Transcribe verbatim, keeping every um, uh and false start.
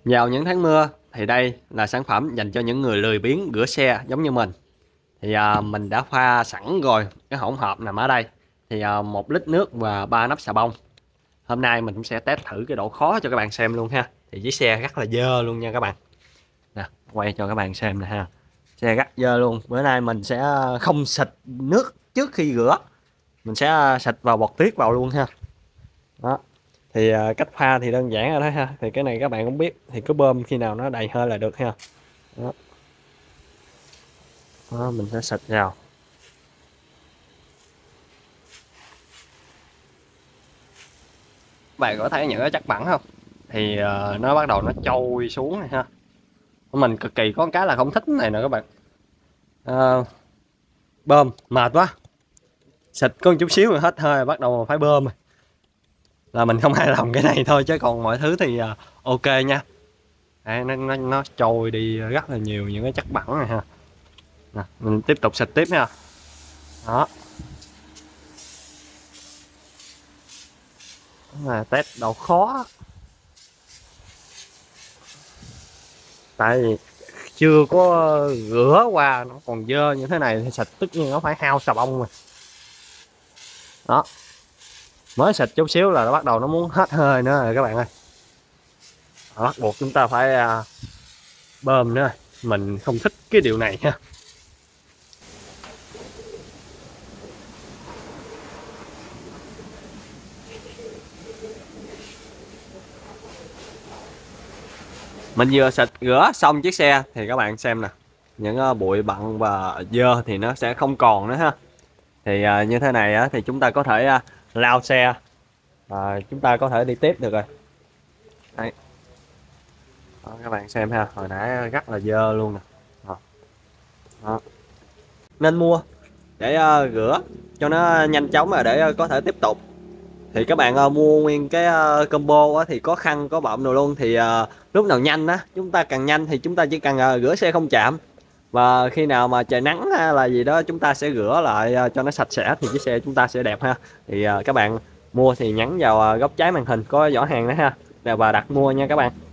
Vào những tháng mưa thì đây là sản phẩm dành cho những người lười biếng rửa xe giống như mình. Thì à, mình đã pha sẵn rồi cái hỗn hợp nằm ở đây. Thì à, một lít nước và ba nắp xà bông. Hôm nay mình cũng sẽ test thử cái độ khó cho các bạn xem luôn ha. Thì chiếc xe rất là dơ luôn nha các bạn. Nè, quay cho các bạn xem nè ha. Xe rất dơ luôn. Bữa nay mình sẽ không xịt nước trước khi rửa. Mình sẽ xịt vào bọt tuyết vào luôn ha. Đó. Thì à, cách pha thì đơn giản rồi đó ha. Thì cái này các bạn cũng biết, thì cứ bơm khi nào nó đầy hơi là được ha. Đó. Đó, mình sẽ xịt vào. Các bạn có thấy những cái chất bẩn không? Thì uh, nó bắt đầu nó trôi xuống này ha. Mình cực kỳ có cái là không thích cái này nè các bạn. Uh, bơm mệt quá, xịt có một chút xíu rồi hết hơi, bắt đầu phải bơm. Là mình không hài lòng cái này thôi, chứ còn mọi thứ thì uh, ok nha. Đấy, nó, nó, nó trôi đi rất là nhiều những cái chất bẩn này ha. Nè, mình tiếp tục xịt tiếp nha. Đó. Đó là test độ khó. Tại vì chưa có rửa qua nó còn dơ như thế này thì xịt tất nhiên nó phải hao xà bông mà. Đó. Mới xịt chút xíu là nó bắt đầu nó muốn hết hơi nữa rồi các bạn ơi. Bắt buộc chúng ta phải uh, bơm nữa. Mình không thích cái điều này ha. Mình vừa xịt rửa xong chiếc xe thì các bạn xem nè, những uh, bụi bặm và dơ thì nó sẽ không còn nữa ha. Thì uh, như thế này uh, thì chúng ta có thể uh, lau xe và chúng ta có thể đi tiếp được rồi. Đấy. Đó, các bạn xem ha, hồi nãy rất là dơ luôn nè. Đó. Đó. Nên mua để uh, rửa cho nó nhanh chóng và để uh, có thể tiếp tục. Thì các bạn uh, mua nguyên cái uh, combo uh, thì có khăn có bọng đồ luôn. Thì uh, lúc nào nhanh á, chúng ta càng nhanh thì chúng ta chỉ cần uh, rửa xe không chạm. Và khi nào mà trời nắng hay là gì đó chúng ta sẽ rửa lại uh, cho nó sạch sẽ thì chiếc xe chúng ta sẽ đẹp ha. Thì uh, các bạn mua thì nhấn vào uh, góc trái màn hình có giỏ hàng đó ha, và đặt mua nha các bạn.